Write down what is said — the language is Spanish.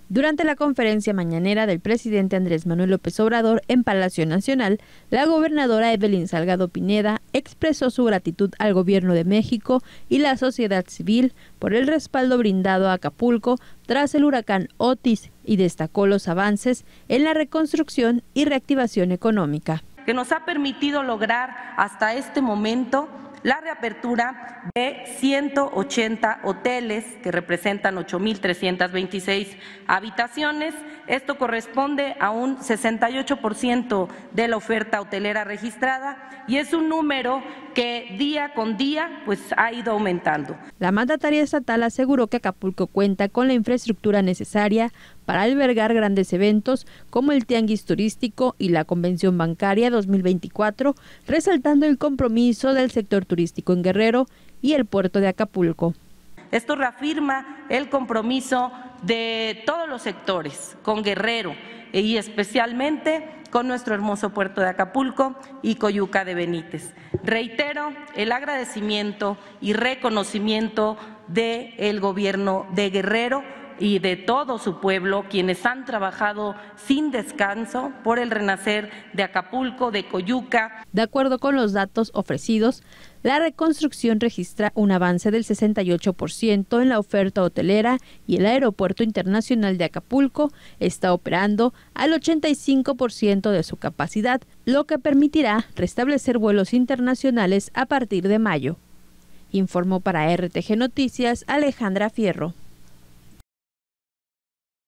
Durante la conferencia mañanera del presidente Andrés Manuel López Obrador en Palacio Nacional, la gobernadora Evelyn Salgado Pineda expresó su gratitud al Gobierno de México y la sociedad civil por el respaldo brindado a Acapulco tras el huracán Otis y destacó los avances en la reconstrucción y reactivación económica, que nos ha permitido lograr hasta este momento la reapertura de 180 hoteles que representan 8.326 habitaciones. Esto corresponde a un 68% de la oferta hotelera registrada y es un número que día con día ha ido aumentando. La mandataria estatal aseguró que Acapulco cuenta con la infraestructura necesaria para albergar grandes eventos como el Tianguis Turístico y la Convención Bancaria 2024, resaltando el compromiso del sector turístico en Guerrero y el puerto de Acapulco. Esto reafirma el compromiso de todos los sectores con Guerrero y especialmente con nuestro hermoso puerto de Acapulco y Coyuca de Benítez. Reitero el agradecimiento y reconocimiento del gobierno de Guerrero y de todo su pueblo, quienes han trabajado sin descanso por el renacer de Acapulco, de Coyuca. De acuerdo con los datos ofrecidos, la reconstrucción registra un avance del 68% en la oferta hotelera y el Aeropuerto Internacional de Acapulco está operando al 85% de su capacidad, lo que permitirá restablecer vuelos internacionales a partir de mayo. Informó para RTG Noticias Alejandra Fierro.